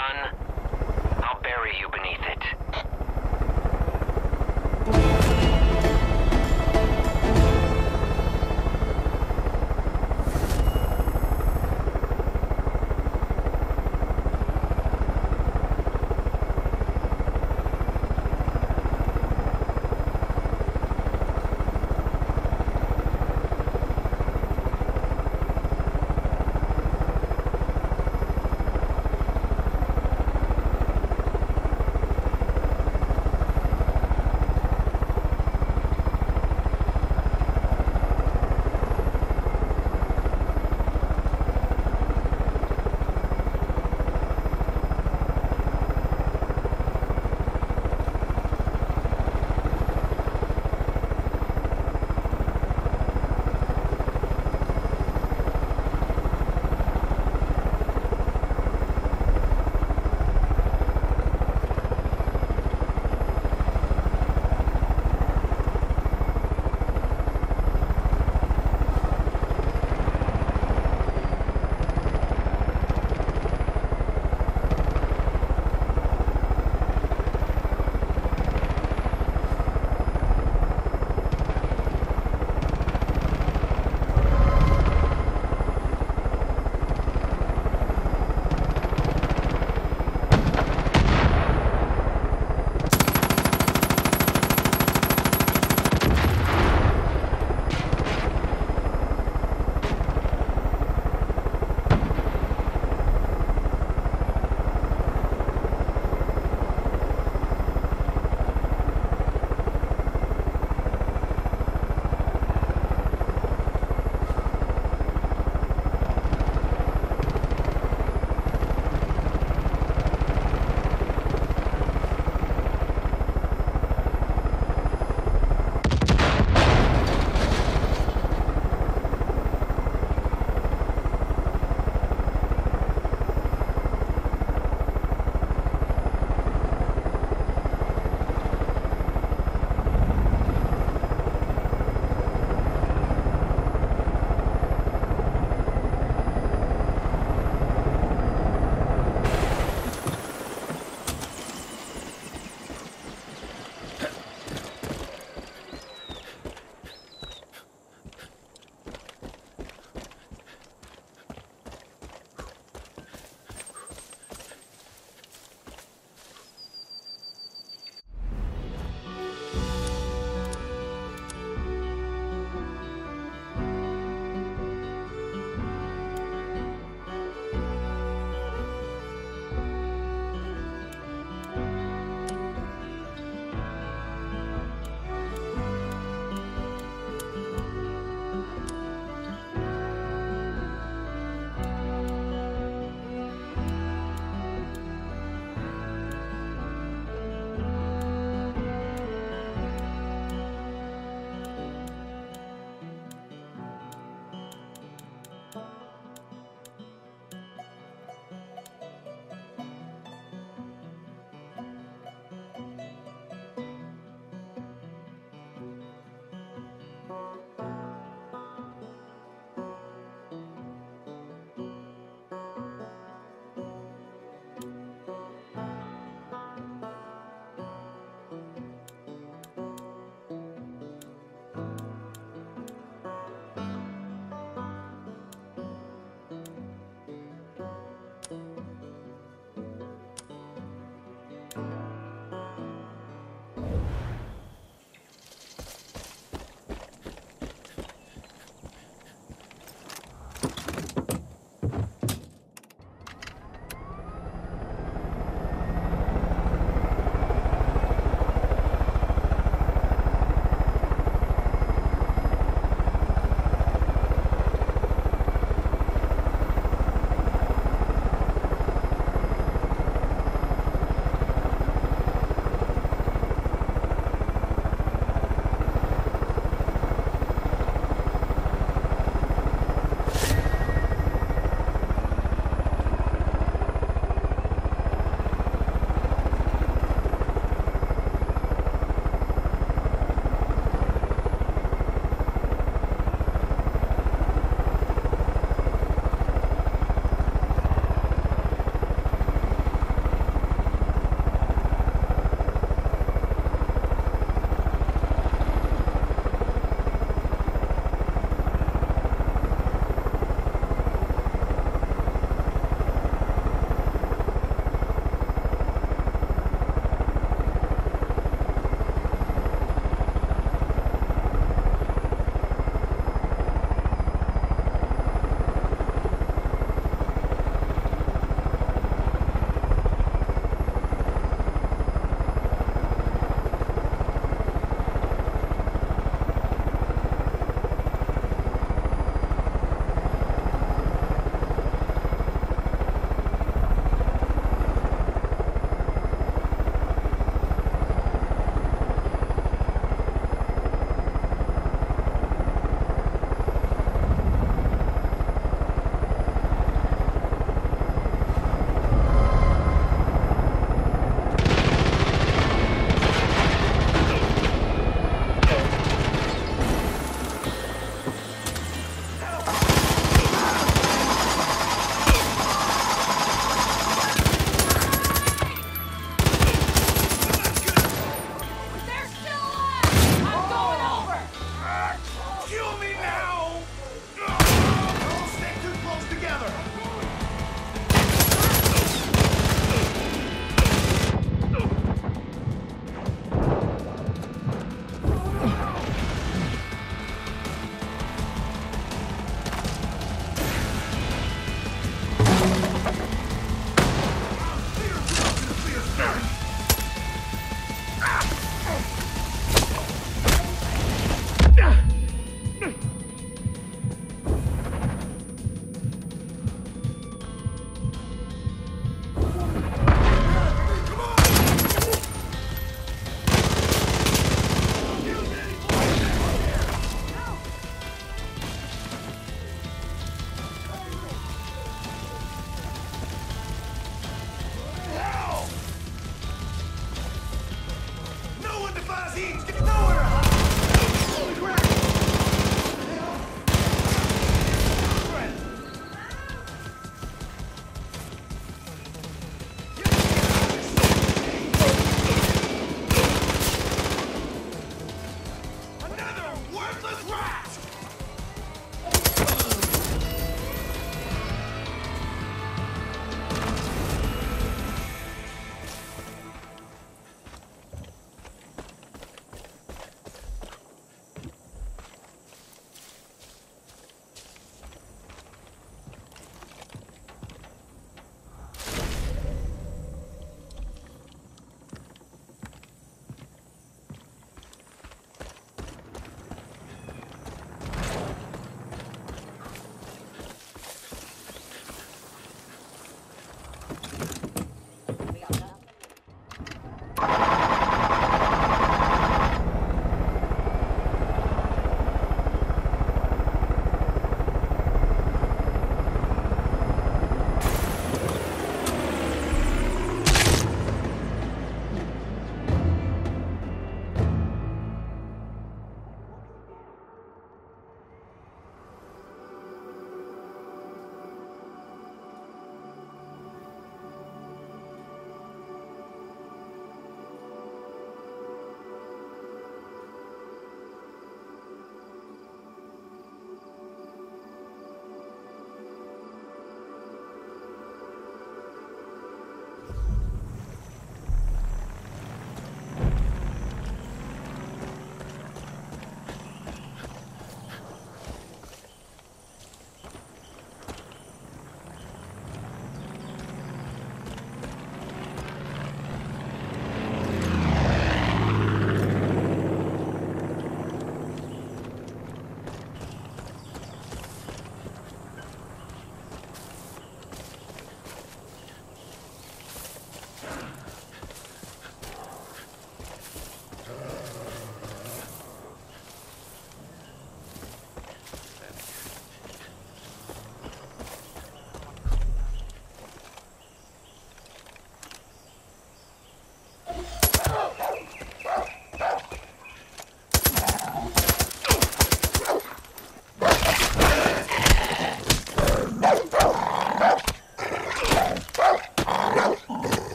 done, I'll bury you beneath it.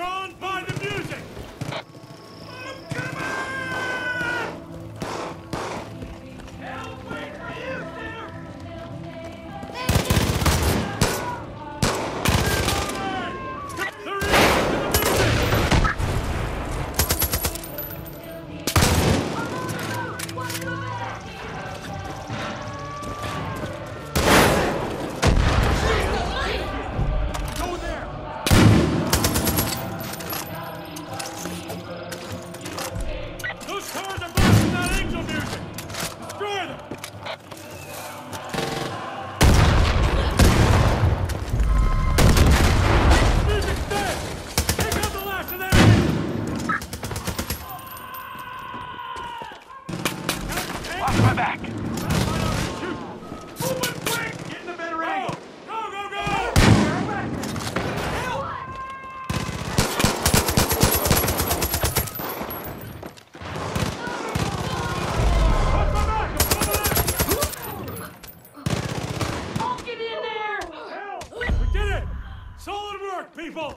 drawn by the music! I'm coming! Help, wait for you, sir! Those cars are blasting that angel music! Destroy them! Music's dead! Take out the last of them! Watch my back. Shoot! Moving quick! Get in a better angle! Go, go, go! Watch my back! I'll get in there! Hell! We did it! Solid work, people!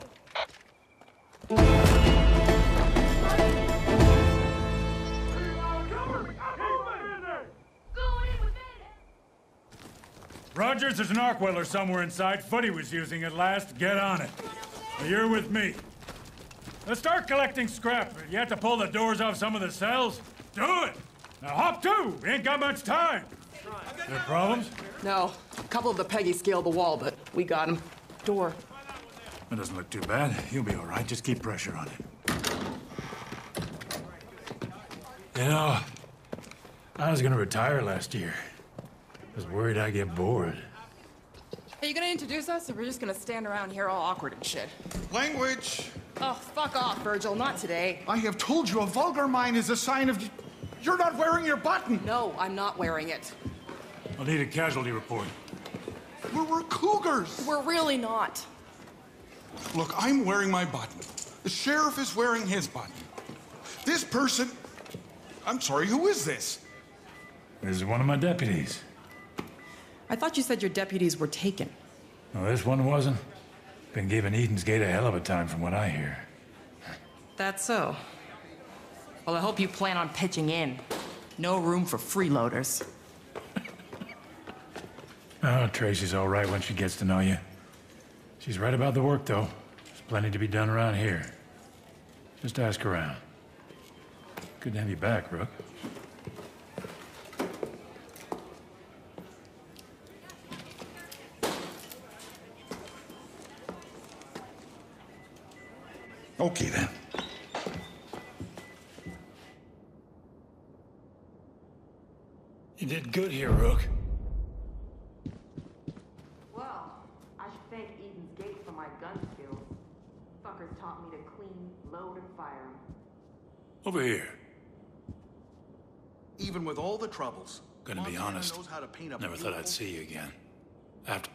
Rogers, there's an arc welder somewhere inside. Footy was using it last. Get on it. You're with me. Let's start collecting scrap. You have to pull the doors off some of the cells. Do it! Now hop to! We ain't got much time. There problems? No. A couple of the Peggy scaled the wall, but we got him. Door. That doesn't look too bad. You'll be all right. Just keep pressure on it. You know, I was gonna retire last year. I was worried I'd get bored. Are you gonna introduce us, or we're just gonna stand around here all awkward and shit? Language! Oh, fuck off, Virgil. Not today. I have told you a vulgar mind is a sign of... You're not wearing your button! No, I'm not wearing it. I'll need a casualty report. We're cougars! We're really not. Look, I'm wearing my button. The sheriff is wearing his button. This person... I'm sorry, who is this? This is one of my deputies. I thought you said your deputies were taken. No, this one wasn't. Been giving Eden's Gate a hell of a time from what I hear. That's so. Well, I hope you plan on pitching in. No room for freeloaders. Oh, Tracy's all right when she gets to know you. She's right about the work, though. There's plenty to be done around here. Just ask around. Good to have you back, Rook. Okay, then. You did good here, Rook. Well, I should thank Eden's Gate for my gun skills. Fuckers taught me to clean, load, and fire 'em. Over here. Even with all the troubles... Gonna be Montana honest, knows how to paint a never thought I'd beautiful- see you again. After...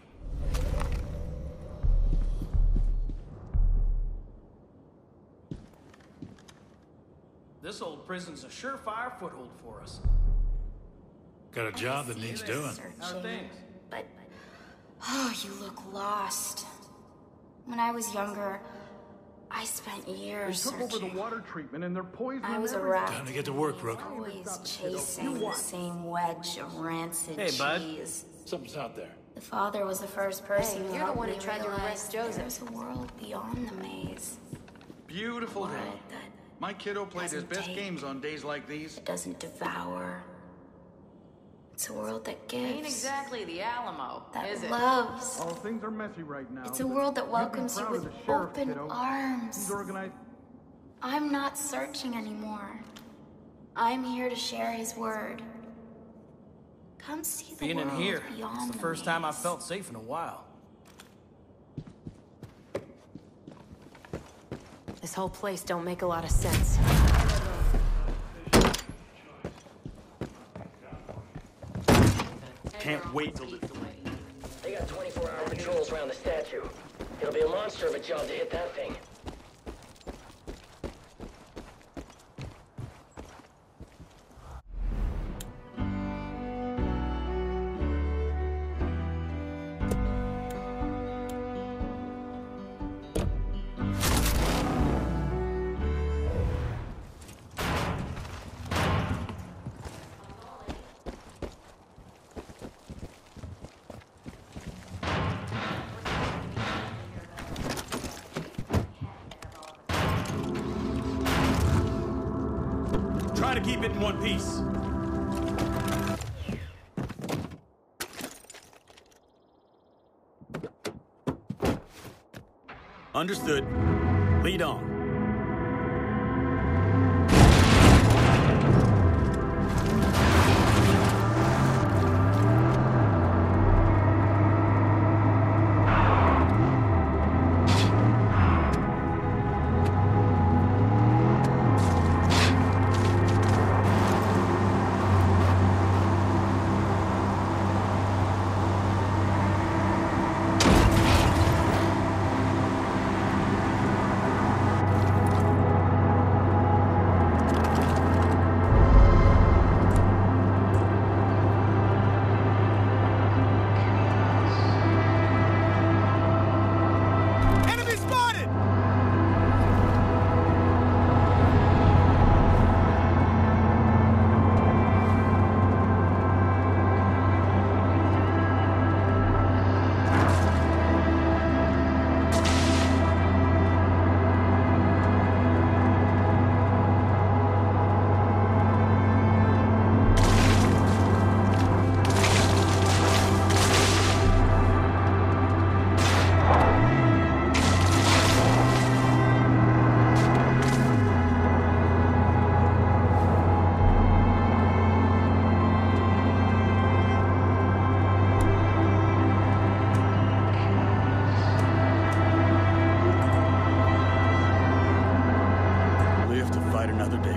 This old prison's a surefire foothold for us. Got a job that needs doing. How are things? But, oh, you look lost. When I was younger, I spent They years took over the searching. water treatment and they're poisoning I was a everything. rat. Time to get to work, Rook. Always chasing the same wedge of rancid Hey, bud. cheese. Something's out there. The father was the first person Hey, who you're the helped one me who tried to realize arrest Joseph. There's a world beyond the maze. Beautiful day. World that My kiddo played his doesn't best take. games on days like these. doesn't devour. It's a world that gives. Ain't exactly the Alamo, that is it? loves. Oh, things are messy right now. It's a world that You'd be welcomes you proud of with the sheriff, open kiddo. arms. He's organized. I'm not searching anymore. I'm here to share his word. Come see the Being in world here, beyond it's the first time I've maze. felt safe in a while. This whole place don't make a lot of sense. Can't wait till it's... They got 24-hour patrols around the statue. It'll be a monster of a job to hit that thing. try to keep it in one piece. Understood. Lead on. Another day.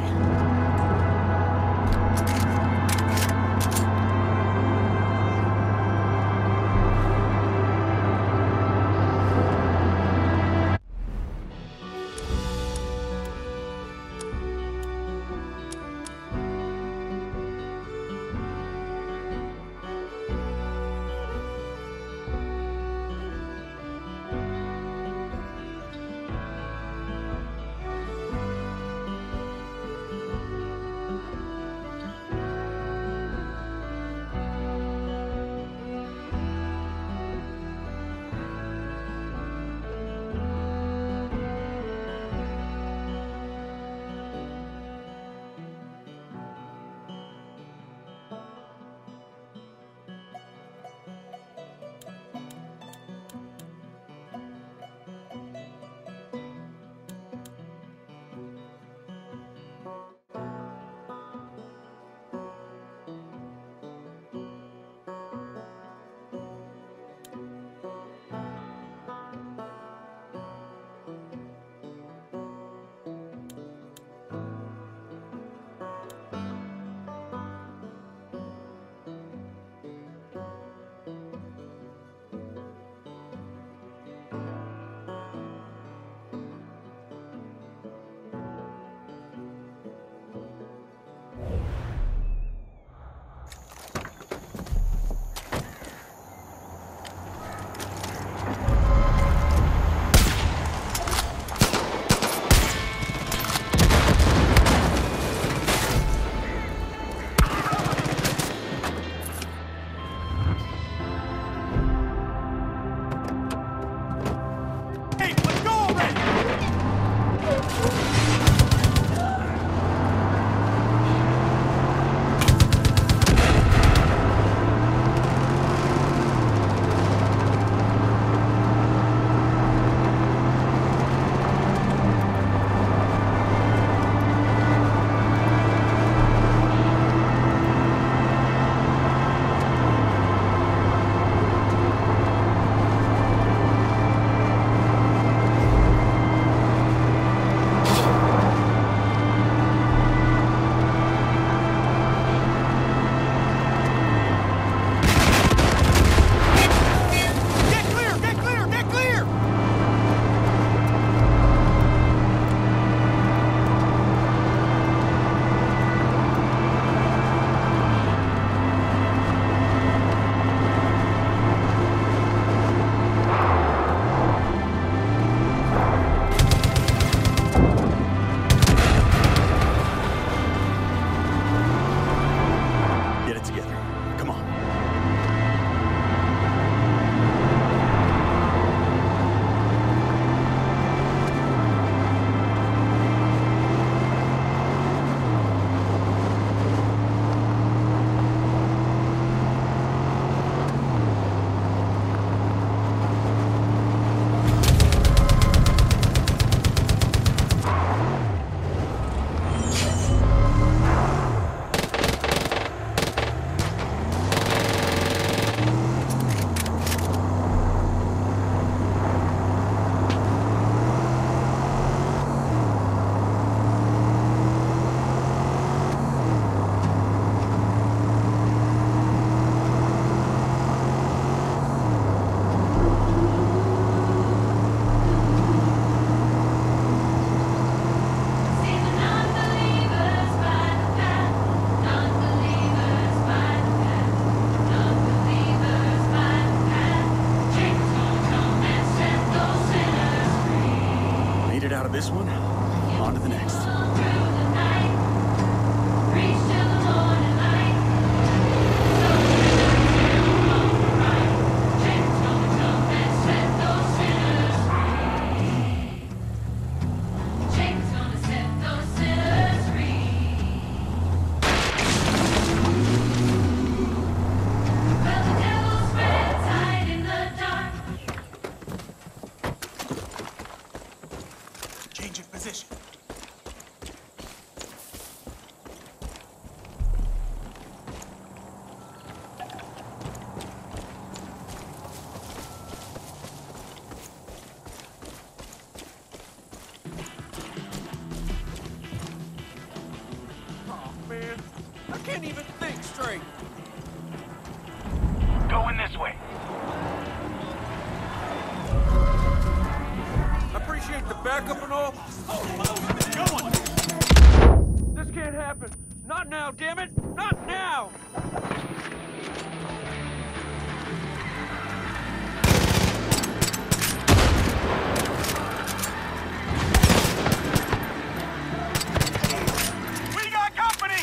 one, on to the next. Change of position. Oh, man. I can't even think straight. Going this way. Appreciate the backup and all. This can't happen. Not now, damn it! Not now! We got company!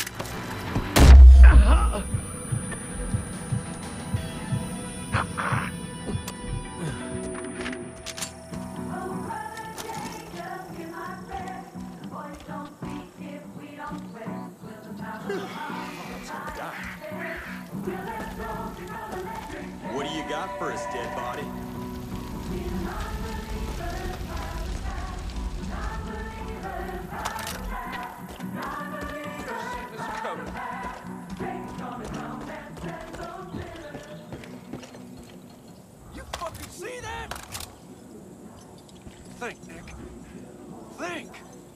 What do you got for us, dead body? This is coming. You fucking see that? Think, Nick. Think!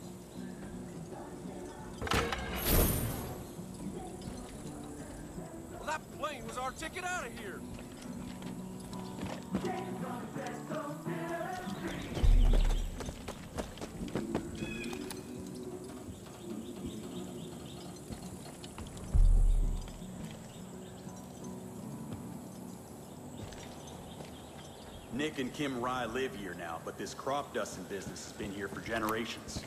Well, that plane was our ticket out of here. Nick and Kim Rye live here now, but this crop dusting business has been here for generations.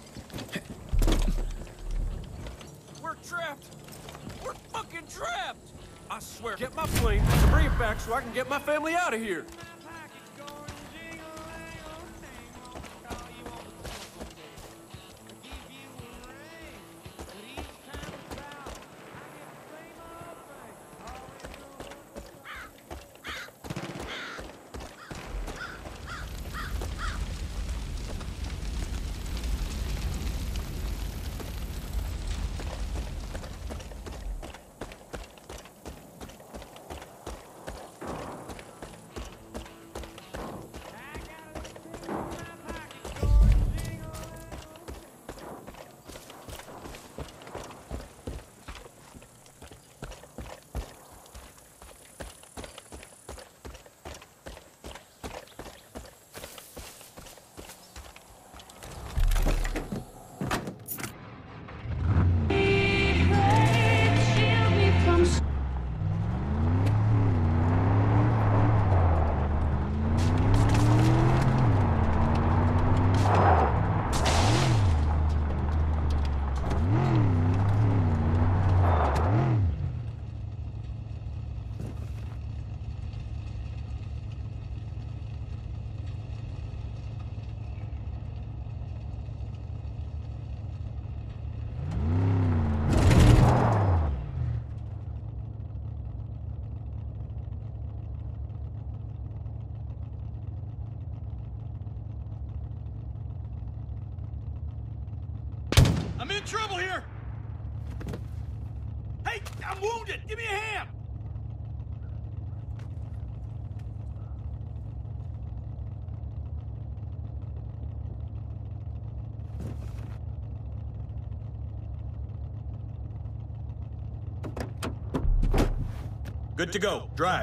We're trapped! We're fucking trapped! I swear, get my plane and bring it back so I can get my family out of here. I'm in trouble here! Hey, I'm wounded! Give me a hand! Good to go. Drive.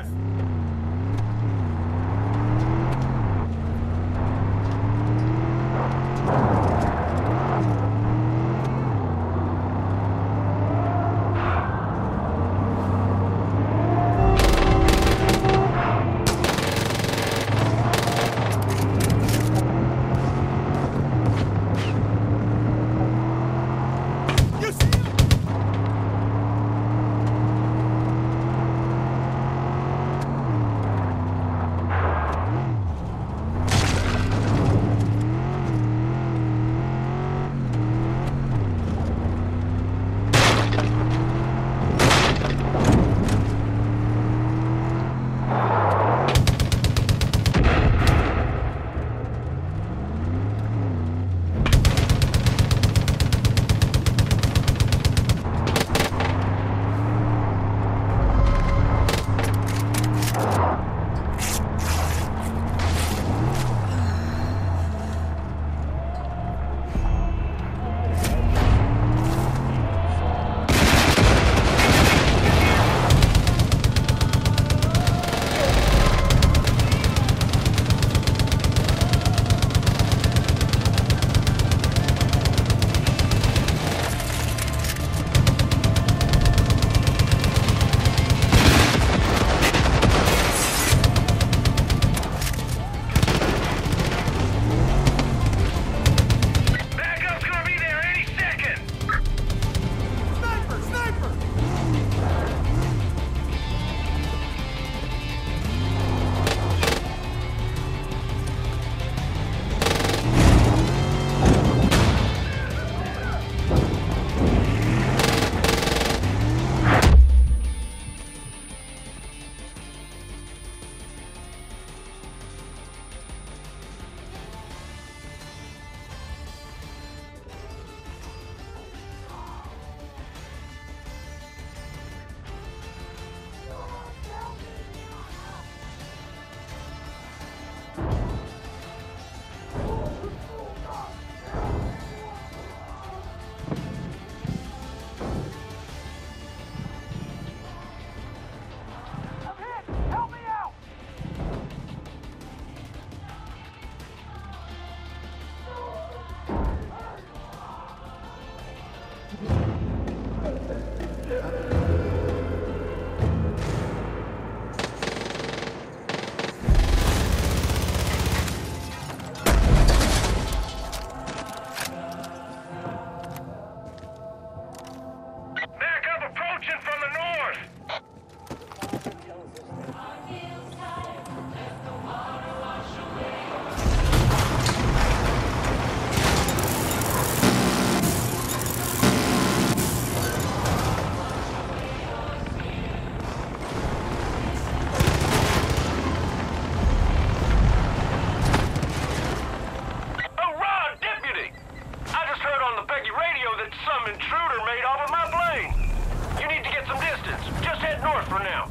Some intruder made off with my plane. You need to get some distance. Just head north for now.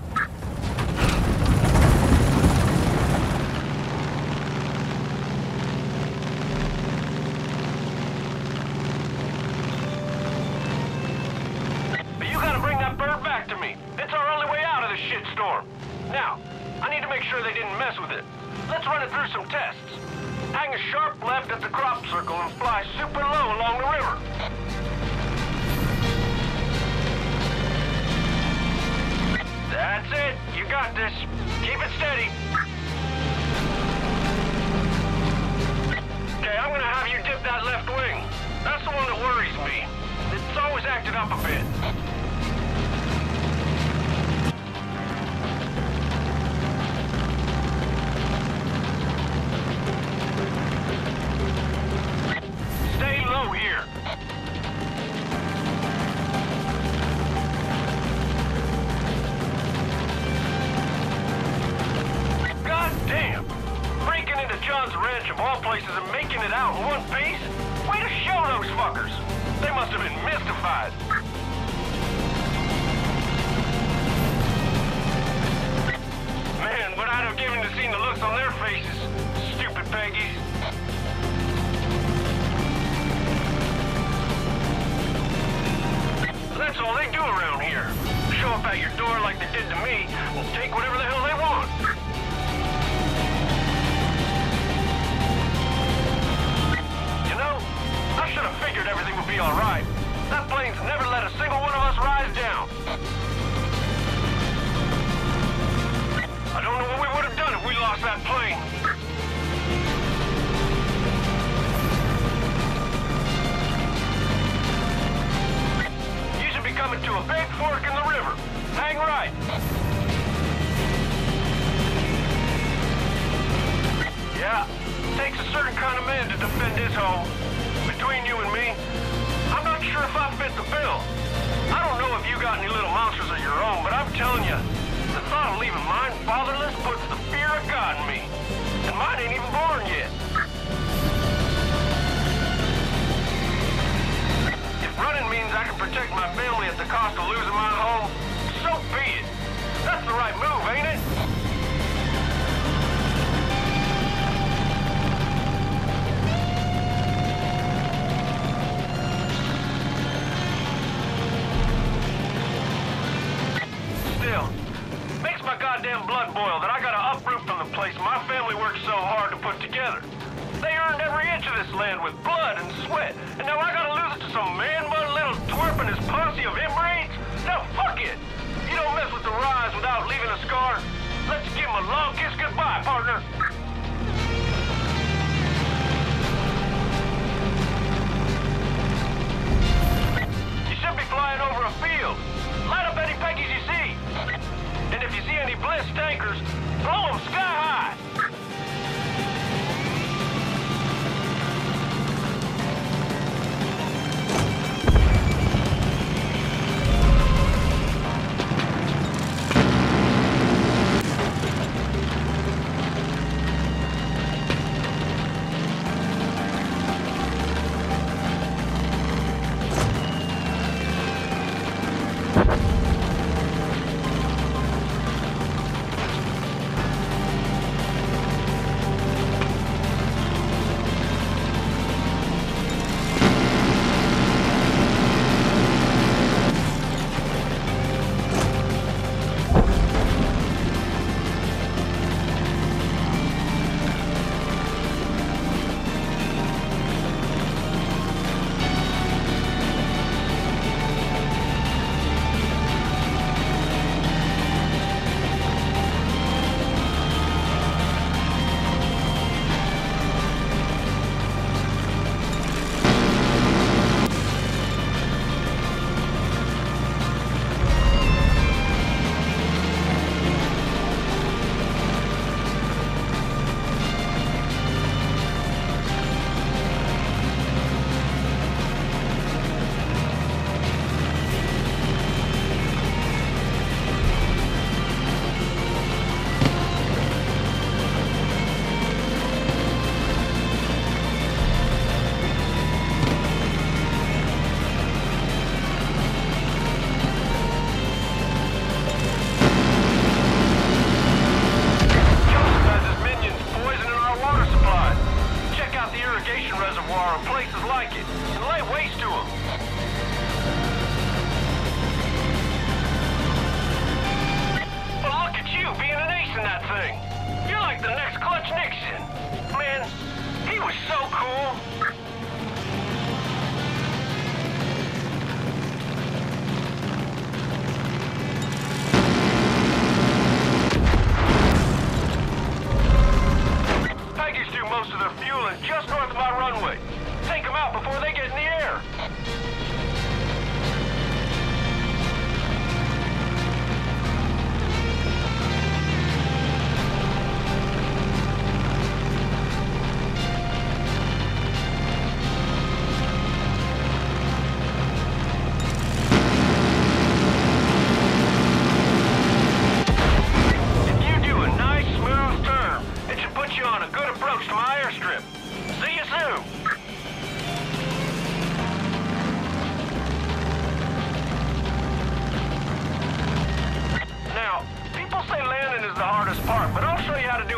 But you gotta bring that bird back to me. It's our only way out of this shitstorm. Now, I need to make sure they didn't mess with it. Let's run it through some tests. Hang a sharp left at the crop circle and fly super low along the river. That's it. You got this. Keep it steady. Okay, I'm gonna have you dip that left wing. That's the one that worries me. It's always acted up a bit. Stay low here. God damn! Breaking into John's Ranch of all places and making it out in one piece? Way to show those fuckers! They must have been mystified. Man, what I'd have given to see the looks on their faces. Stupid Peggies. That's all they do around here. Show up at your door like they did to me, and take whatever the hell they want. You know, I should have figured everything would be alright. That plane's never let a single one of us rise down. I don't know what we would have done if we lost that plane. You should be coming to a big fork in the river. Hang right. Yeah, takes a certain kind of man to defend his home. Between you and me, I'm not sure if I fit the bill. I don't know if you got any little monsters of your own, but I'm telling you, the thought of leaving mine fatherless puts the fear of God in me. And mine ain't even born yet. If running means I can protect my family at the cost of losing my home, so be it. That's the right move, ain't it? Still, makes my goddamn blood boil that I gotta uproot from the place my family worked so hard to put together. They earned every inch of this land with blood and sweat, and now I gotta lose it to some man-bun little twerp and his posse of inmates? Now fuck it! You don't mess with the rise without leaving a scar. Let's give him a long kiss goodbye, partner. You should be flying over a field. Light up any Peggies you see. And if you see any Bliss tankers, blow them sky high.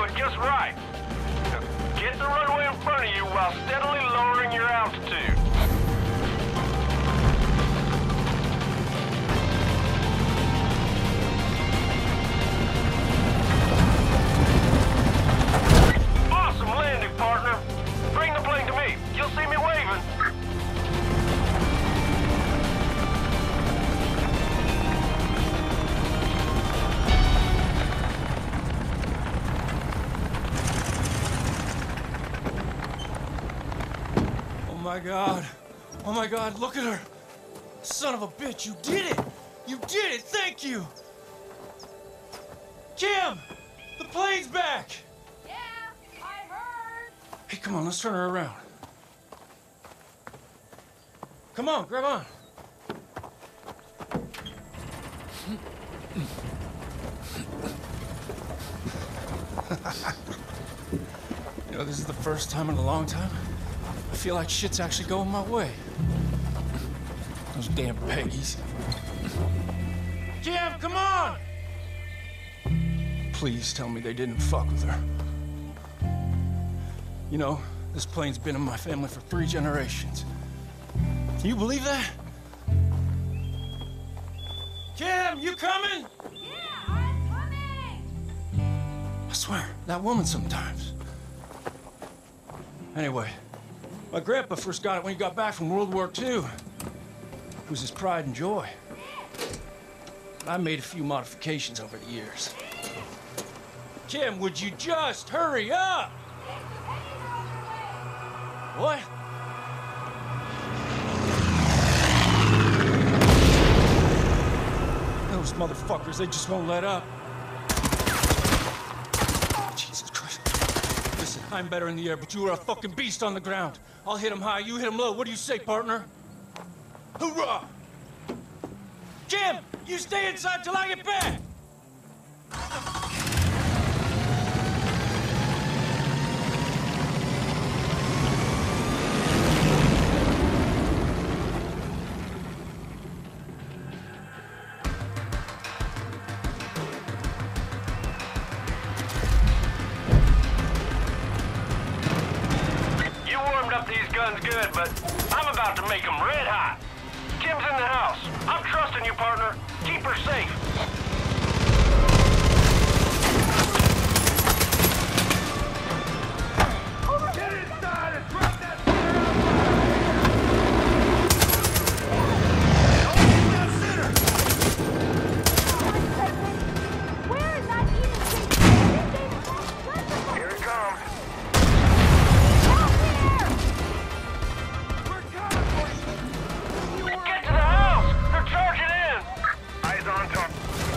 it just right. Now, get the runway in front of you while steadily lowering your altitude. Awesome landing, partner. Bring the plane to me. You'll see me waving. Oh my God, look at her. Son of a bitch, you did it. You did it, thank you. Kim, the plane's back. Yeah, I heard. Hey, come on, let's turn her around. Come on, grab on. You know, this is the first time in a long time I feel like shit's actually going my way. Those damn Peggies. Jim, come on! Please tell me they didn't fuck with her. You know, this plane's been in my family for 3 generations. Can you believe that? Kim, you coming? Yeah, I'm coming. I swear, that woman sometimes. Anyway, my grandpa first got it when he got back from World War II. It was his pride and joy. I made a few modifications over the years. Kim, would you just hurry up? What? Those motherfuckers, they just won't let up. Oh, Jesus Christ. Listen, I'm better in the air, but you are a fucking beast on the ground. I'll hit him high, you hit him low. What do you say, partner? Hoorah! Jim, you stay inside till I get back! You warmed up these guns good, but I'm about to make them red hot. Kim's in the house. I'm trusting you, partner. Keep her safe. Get inside and drop that Where is that even thing? Here it comes. Get to the house! They're charging in! Eyes on target.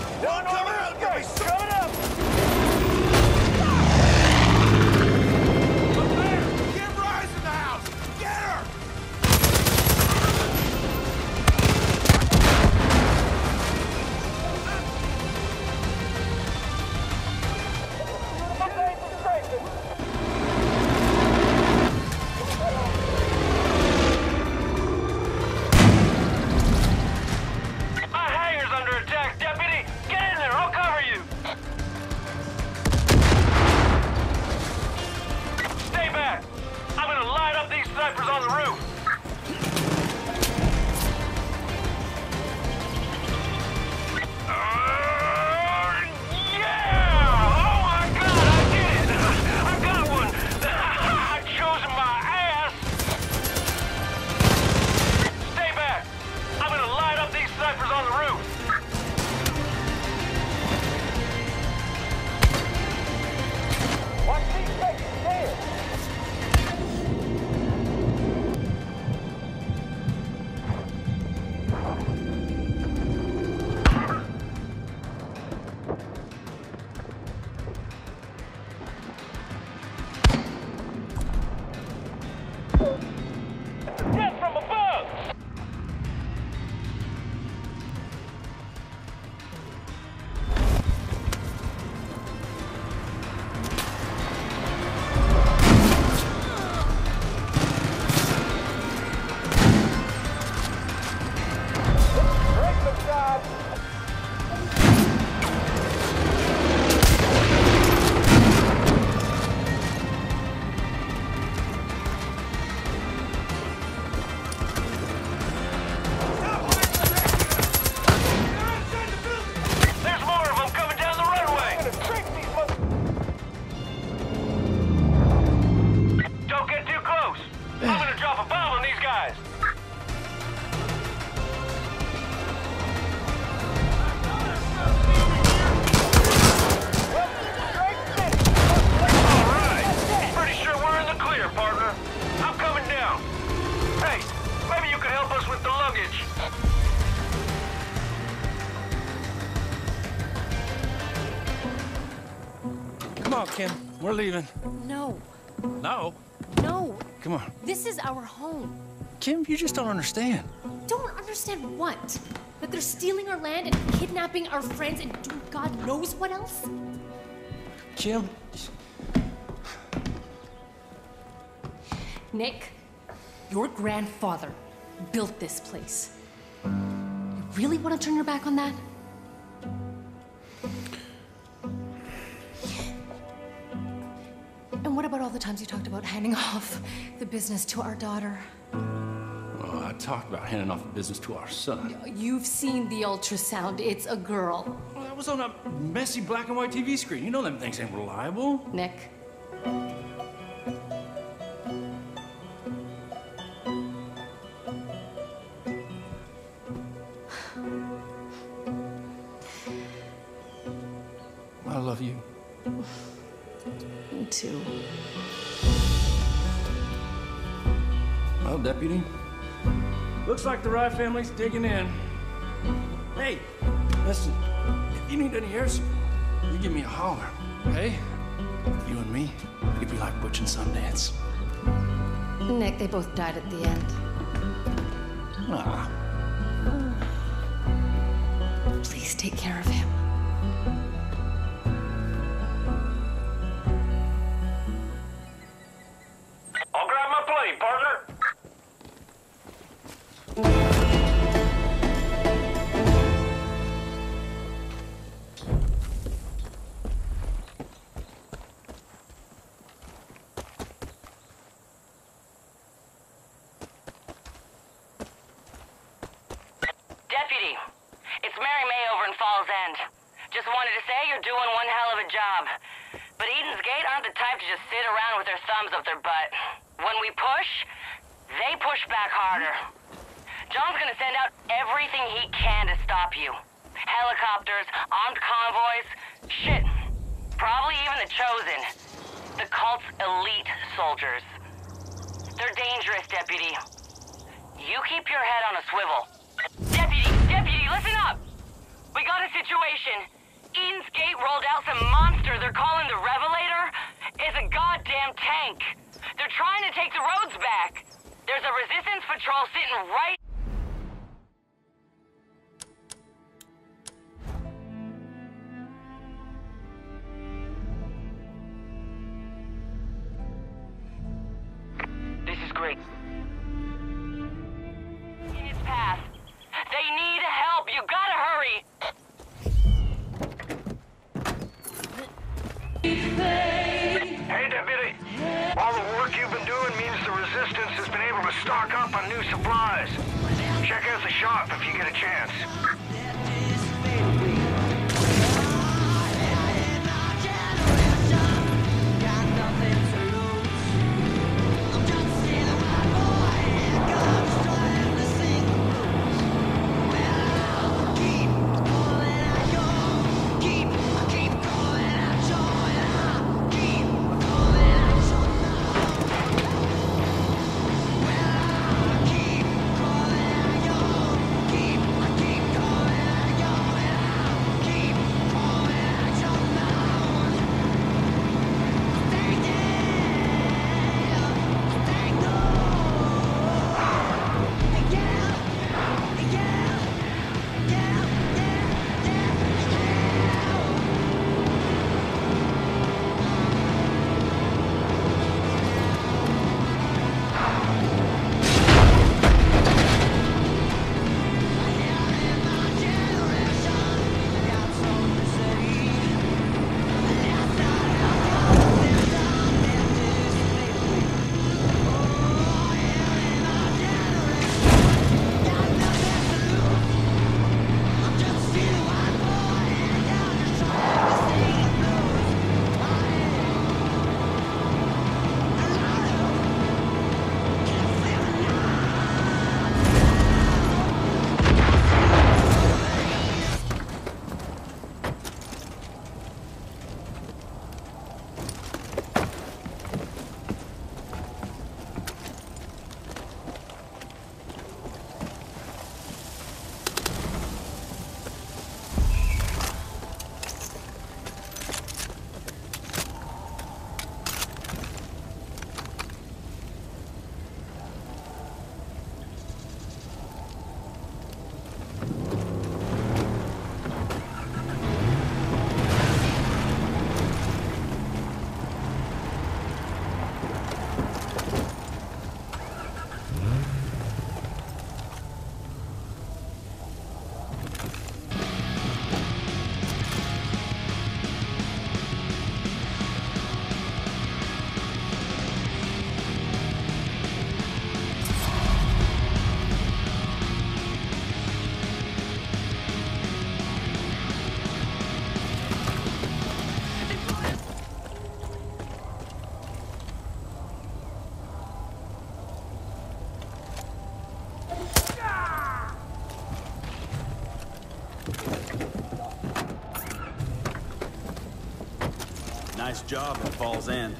on, Kim. We're leaving. No. No? No. Come on. This is our home. Kim, you just don't understand. Don't understand what? That they're stealing our land and kidnapping our friends and doing God knows what else? Kim? Nick, your grandfather built this place. You really want to turn your back on that? And what about all the times you talked about handing off the business to our daughter? Well, I talked about handing off the business to our son. You've seen the ultrasound. It's a girl. Well, that was on a messy black and white TV screen. You know them things ain't reliable. Nick. I love you. Me too. Well, Deputy, looks like the Rye family's digging in. Hey, listen, if you need any air support, you give me a holler, okay? You and me, we could be like Butch and Sundance. Nick, they both died at the end. Ah. Please take care of him. I'll grab my plane, partner. Deputy, it's Mary May over in Falls End. Just wanted to say you're doing one hell of a job. But Eden's Gate aren't the type to just sit around with their thumbs up their butt. When we push, they push back harder. John's gonna send out everything he can to stop you. Helicopters, armed convoys, shit. Probably even the Chosen. The cult's elite soldiers. They're dangerous, Deputy. You keep your head on a swivel. Deputy, listen up! We got a situation. Eden's Gate rolled out some monster they're calling the Revelator. It's a goddamn tank. They're trying to take the roads back. There's a resistance patrol sitting right... This is great. In its path. They need help. You gotta hurry. Hey, Deputy. All the work you've been doing means the Resistance has been able to stock up on new supplies. Check out the shop if you get a chance. nice job in Falls End.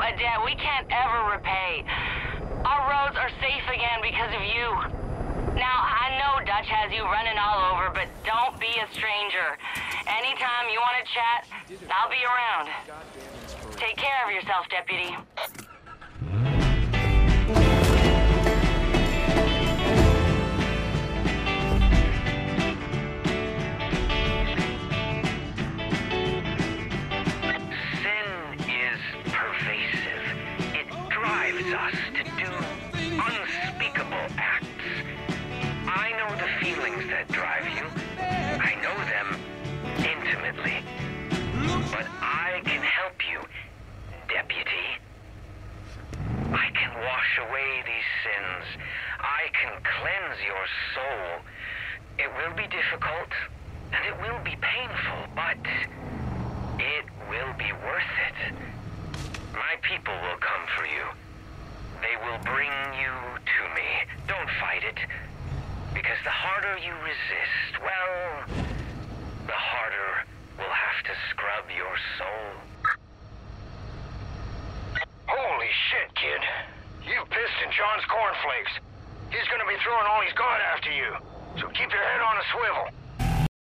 a debt we can't ever repay. Our roads are safe again because of you. Now, I know Dutch has you running all over, but don't be a stranger. Anytime you want to chat, I'll be around. Take care of yourself, Deputy. Us to do unspeakable acts. I know the feelings that drive you. I know them intimately. But I can help you, Deputy. I can wash away these sins. I can cleanse your soul. It will be difficult, and it will be painful, but it will be worth it. My people will come for you. They will bring you to me. Don't fight it. Because the harder you resist, well, the harder we'll have to scrub your soul. Holy shit, kid. You pissed in John's cornflakes. He's gonna be throwing all he's got after you. So keep your head on a swivel.